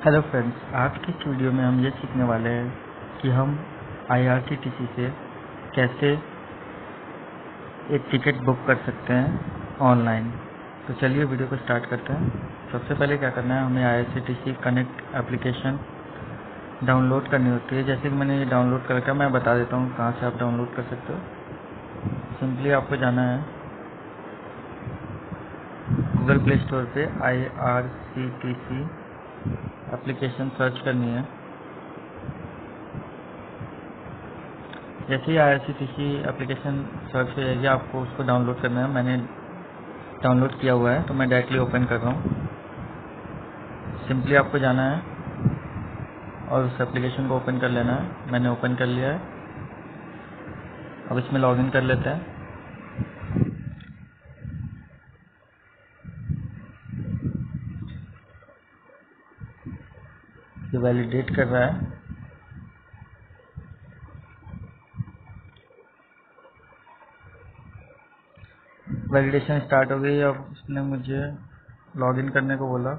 Hello friends, आज की इस वीडियो में हम ये सीखने वाले हैं कि हम IRCTC से कैसे एक टिकट बुक कर सकते हैं ऑनलाइन। तो चलिए वीडियो को स्टार्ट करते हैं। सबसे पहले क्या करना है, हमें IRCTC कनेक्ट एप्लीकेशन डाउनलोड करनी होती है। जैसे कि मैंने ये डाउनलोड कर रखा है, मैं बता देता हूँ कहाँ से आप डाउनलोड कर सकते हो। सिंपली आपको जाना है गूगल प्ले स्टोर पे IRCTC एप्लीकेशन सर्च करनी है। जैसे ही IRCTC एप्लीकेशन सर्च हो जाएगी, आपको उसको डाउनलोड करना है। मैंने डाउनलोड किया हुआ है तो मैं डायरेक्टली ओपन कर रहा हूँ। सिंपली आपको जाना है और उस एप्लीकेशन को ओपन कर लेना है। मैंने ओपन कर लिया है। अब इसमें लॉगिन कर लेते हैं। ये वैलिडेट कर रहा है। वैलिडेशन स्टार्ट हो गई। अब उसने मुझे लॉगिन करने को बोला।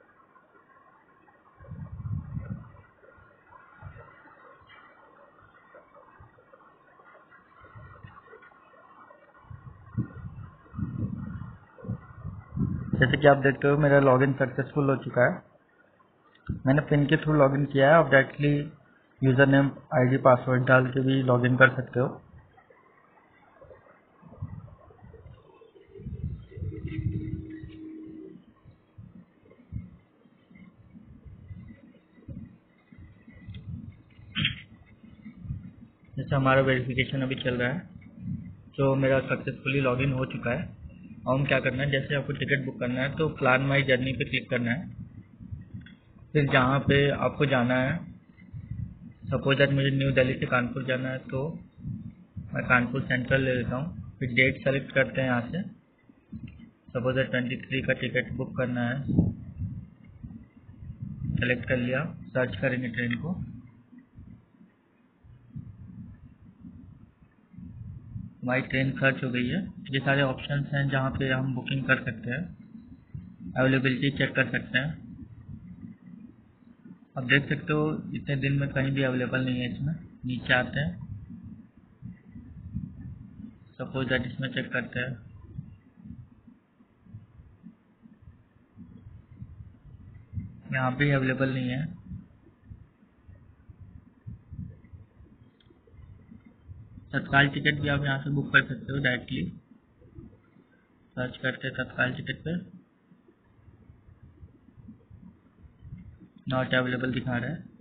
जैसे कि आप देखते हो, मेरा लॉगिन सक्सेसफुल हो चुका है। मैंने पिन के थ्रू लॉगिन किया है। आप directly user name, ID, password डाल के भी लॉगिन कर सकते हो। जैसे हमारा वेरिफिकेशन अभी चल रहा है, तो मेरा सक्सेसफुली लॉगिन हो चुका है। अब हम क्या करना है, जैसे आपको टिकट बुक करना है तो प्लान माई जर्नी पे क्लिक करना है। फिर जहाँ पे आपको जाना है, सपोज दैट मुझे न्यू दिल्ली से कानपुर जाना है तो मैं कानपुर सेंट्रल ले लेता हूँ। फिर डेट सेलेक्ट करते हैं। यहाँ से सपोज दैट 23 का टिकट बुक करना है। सेलेक्ट कर लिया। सर्च करेंगे ट्रेन को। हमारी ट्रेन सर्च हो गई है। ये सारे ऑप्शंस हैं जहाँ पे हम बुकिंग कर सकते हैं, अवेलेबिलिटी चेक कर सकते हैं। अब देख सकते हो इतने दिन में कहीं भी अवेलेबल नहीं है। इसमें नीचे आते हैं, सपोज दैट इसमें चेक करते हैं। यहाँ भी अवेलेबल नहीं है। तत्काल टिकट भी आप यहाँ से बुक कर सकते हो डायरेक्टली। सर्च करते हैं तत्काल टिकट पे, नॉट अवेलेबल दिखा रहा है।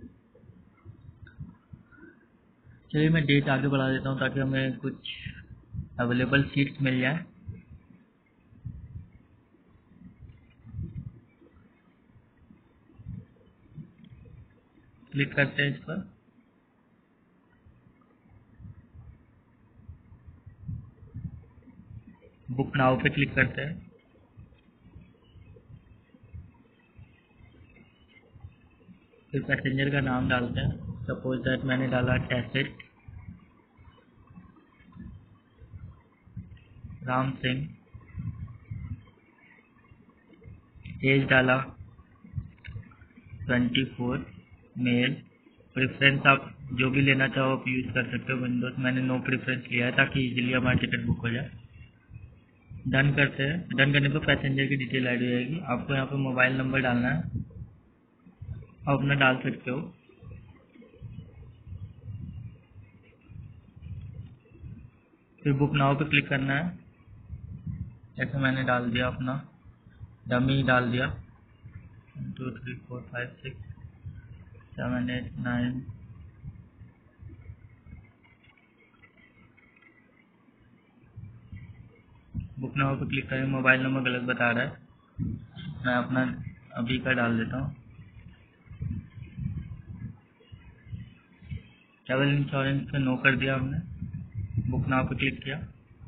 चलिए मैं डेट आगे बढ़ा देता हूँ ताकि हमें कुछ अवेलेबल सीट्स मिल जाए। क्लिक करते हैं इस पर। बुक नाउ पे क्लिक करते हैं। फिर पैसेंजर का नाम डालते हैं। सपोज दैट मैंने डाला टैसेट राम सिंह। एज डाला 24, मेल। प्रेफरेंस आप जो भी लेना चाहो आप यूज़ कर सकते हो। विंडोज मैंने नो प्रेफरेंस लिया है ताकि इजीली हमारा टिकट बुक हो जाए। डन करते हैं। डन करने पर पैसेंजर की डिटेल ऐड हो जाएगी। आपको यहाँ पे मोबाइल नंबर डालना है, आप अपना डाल सकते हो। फिर बुक नाउ पे क्लिक करना है। जैसे मैंने डाल दिया अपना डमी डाल दिया 1 2 3 4 5 6 7 8 9। बुक नाउ पे क्लिक करें। मोबाइल नंबर गलत बता रहा है, मैं अपना अभी का डाल देता हूँ। ट्रैवल इंश्योरेंस पे नो कर दिया हमने। बुक नाउ पे क्लिक किया।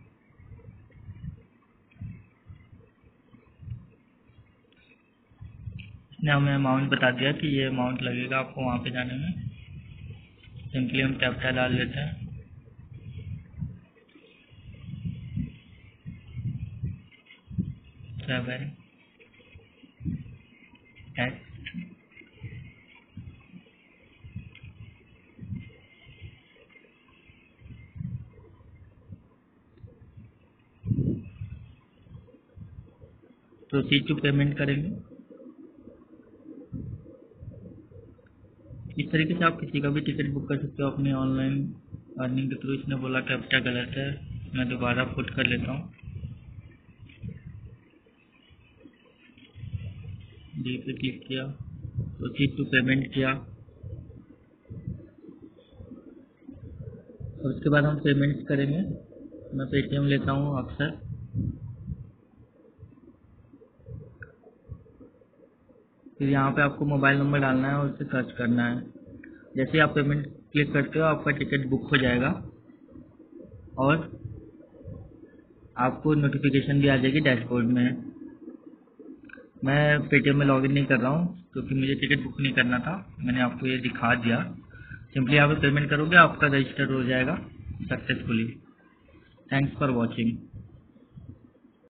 इसने हमें अमाउंट बता दिया कि ये अमाउंट लगेगा आपको वहाँ पे जाने में। सिंपली हम कैप्चा डाल लेते हैं। 7 8 प्रोसीड टू पेमेंट करेंगे। इस तरीके से आप किसी का भी टिकट बुक कर सकते हो अपनी ऑनलाइन अर्निंग के थ्रू। इसने बोला कैप्चा गलत है, मैं दोबारा पुट कर लेता हूँ। जी पे क्लिक किया, प्रोसीड टू पेमेंट किया और उसके बाद हम पेमेंट्स करेंगे। मैं पेटीएम लेता हूँ अक्सर। फिर यहाँ पे आपको मोबाइल नंबर डालना है और उसे सर्च करना है। जैसे ही आप पेमेंट क्लिक करते हो आपका टिकट बुक हो जाएगा और आपको नोटिफिकेशन भी आ जाएगी डैशबोर्ड में। मैं पेटीएम में लॉगिन नहीं कर रहा हूँ क्योंकि मुझे टिकट बुक नहीं करना था, मैंने आपको ये दिखा दिया। सिंपली आप पेमेंट करोगे, आपका रजिस्टर हो जाएगा सक्सेसफुली। Thanks for watching.